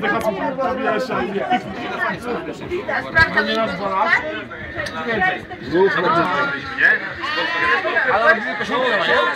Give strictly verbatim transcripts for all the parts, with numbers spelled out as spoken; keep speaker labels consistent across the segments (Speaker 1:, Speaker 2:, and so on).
Speaker 1: zahaczył powietrza i nie nie nas dwa razy? Więcej. Ale robimy koszulkę.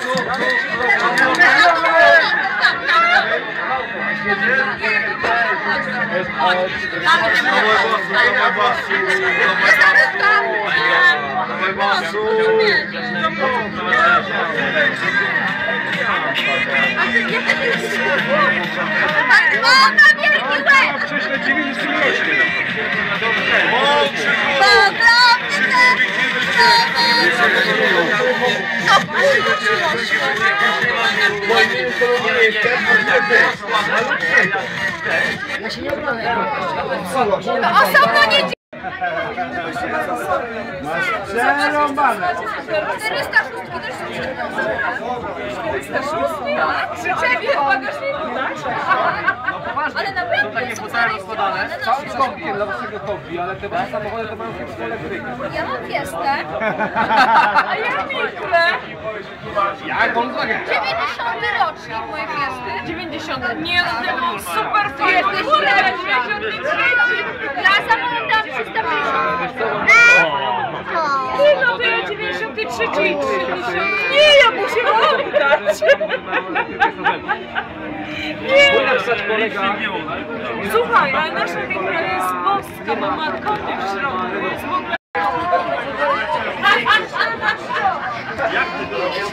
Speaker 2: Mama, wielki łeb!
Speaker 1: Prześlę dziewięćdziesiąt rośnie.
Speaker 2: Ja się nie oglądam. Osobno nie
Speaker 1: Przerąbane.
Speaker 2: czterysta szóst też są czterysta szóst? Przyczepię w bagażniku, tak? Ale naprawdę
Speaker 3: Takie fotele rozkładane. Całym skąpkiem dla waszego hobby, ale te wasze samochody to mają chyba elektrykę.
Speaker 2: ja mam fiestę.
Speaker 4: A ja mikrę.
Speaker 3: Jak Volkswagen?
Speaker 2: dziewięćdziesiąty rocznik mojej fiesty.
Speaker 4: dziewięćdziesiąty. Nie, no to był super fiesta. dziewięćdziesiąty trzeci.
Speaker 2: Ja samolot dam trzysta pięćdziesiąt.
Speaker 4: Ty, no to ja dziewięćdziesiąty trzeci i trzydziesty. Nie, ja muszę oddać. Nie. Słuchaj, ale nasza mikra jest boska, bo ma koty w środku. Jest w ogóle...
Speaker 1: Jak ty to robisz?